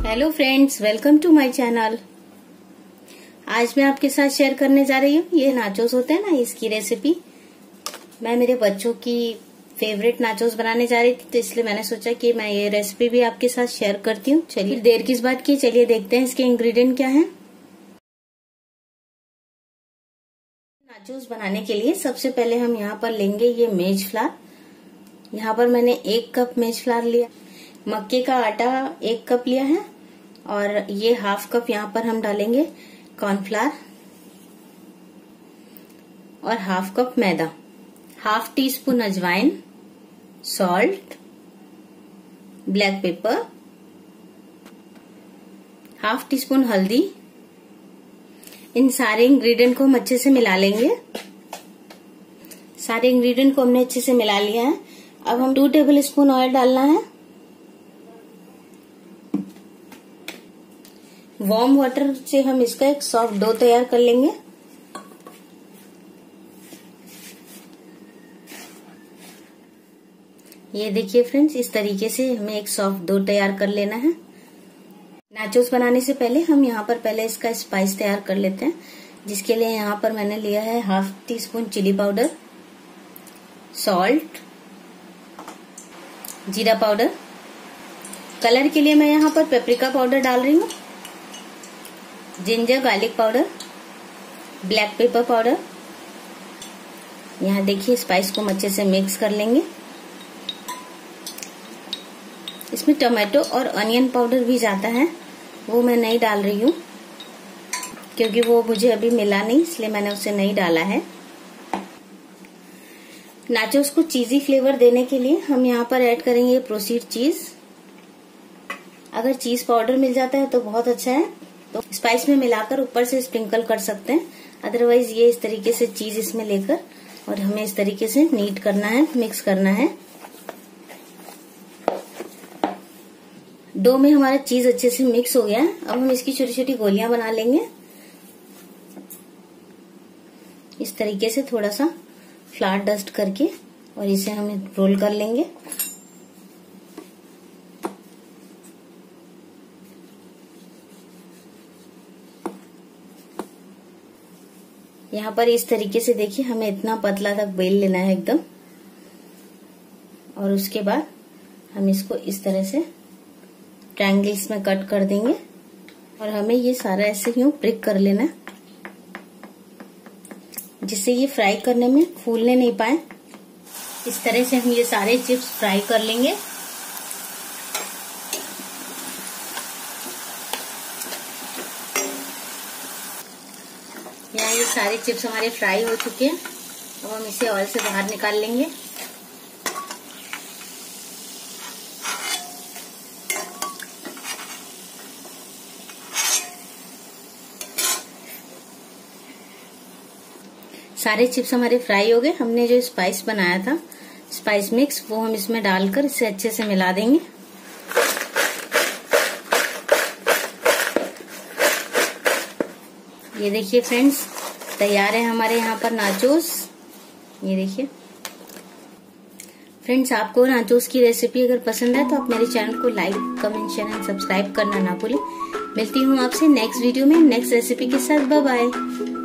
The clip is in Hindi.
Hello friends, welcome to my channel. आज मैं आपके साथ शेयर करने जा रही हूँ ये नाचोस होते हैं ना, इसकी रेसिपी। मैं मेरे बच्चों की फेवरेट नाचोस बनाने जा रही थी, तो इसलिए मैंने सोचा कि मैं ये रेसिपी भी आपके साथ शेयर करती हूँ। चलिए देर किस बात की, चलिए देखते हैं इसके इंग्रेडिएंट क्या हैं। नाचोस बनाने के लिए सबसे पहले हम यहाँ पर लेंगे ये मेज फ्लावर। यहाँ पर मैंने 1 कप मेज फ्लावर लिया। मक्के का आटा 1 कप लिया है और ये 1/2 कप यहाँ पर हम डालेंगे कॉर्नफ्लावर और 1/2 कप मैदा, 1/2 टीस्पून अजवाइन, सॉल्ट, ब्लैक पेपर, 1/2 टीस्पून हल्दी। इन सारे इंग्रेडिएंट को हम अच्छे से मिला लेंगे। सारे इंग्रेडिएंट को हमने अच्छे से मिला लिया है। अब हम 2 टेबल स्पून ऑयल डालना है। वार्म वाटर से हम इसका एक सॉफ्ट डो तैयार कर लेंगे। ये देखिए फ्रेंड्स, इस तरीके से हमें एक सॉफ्ट डो तैयार कर लेना है। नाचोस बनाने से पहले हम यहाँ पर पहले इसका स्पाइस तैयार कर लेते हैं, जिसके लिए यहाँ पर मैंने लिया है 1/2 टीस्पून चिली पाउडर, सॉल्ट, जीरा पाउडर। कलर के लिए मैं यहाँ पर पेपरिका पाउडर डाल रही हूँ, ginger garlic powder, black pepper powder. यहाँ देखिए स्पाइस को हम अच्छे से मिक्स कर लेंगे। इसमें टमाटो और अनियन पाउडर भी जाता है, वो मैं नहीं डाल रही हूँ क्योंकि वो मुझे अभी मिला नहीं, इसलिए मैंने उसे नहीं डाला है। नाचोस को चीजी फ्लेवर देने के लिए हम यहाँ पर ऐड करेंगे प्रोसीड चीज। अगर चीज पाउडर मिल जाता है तो बहुत अच्छा है, तो स्पाइस में मिलाकर ऊपर से स्प्रिंकल कर सकते हैं। अदरवाइज ये इस तरीके से चीज इसमें लेकर और हमें इस तरीके से नीट करना है, मिक्स करना है। डो में हमारा चीज अच्छे से मिक्स हो गया है। अब हम इसकी छोटी छोटी गोलियां बना लेंगे। इस तरीके से थोड़ा सा फ्लावर डस्ट करके और इसे हम रोल कर लेंगे। यहाँ पर इस तरीके से देखिए, हमें इतना पतला तक बेल लेना है एकदम। और उसके बाद हम इसको इस तरह से ट्रायंगल्स में कट कर देंगे और हमें ये सारा ऐसे यूं प्रिक कर लेना है, जिससे ये फ्राई करने में फूलने नहीं पाए। इस तरह से हम ये सारे चिप्स फ्राई कर लेंगे। यहाँ ये सारे चिप्स हमारे फ्राई हो चुके हैं। अब हम इसे ऑयल से बाहर निकाल लेंगे। सारे चिप्स हमारे फ्राई हो गए। हमने जो स्पाइस बनाया था, स्पाइस मिक्स, वो हम इसमें डालकर इसे अच्छे से मिला देंगे। ये देखिए फ्रेंड्स, तैयार है हमारे यहाँ पर नाचोस। ये देखिए फ्रेंड्स, आपको नाचोस की रेसिपी अगर पसंद है तो आप मेरे चैनल को like, comment, share and subscribe करना ना भूलें। मिलती हूँ आपसे नेक्स्ट वीडियो में नेक्स्ट रेसिपी के साथ। Bye bye.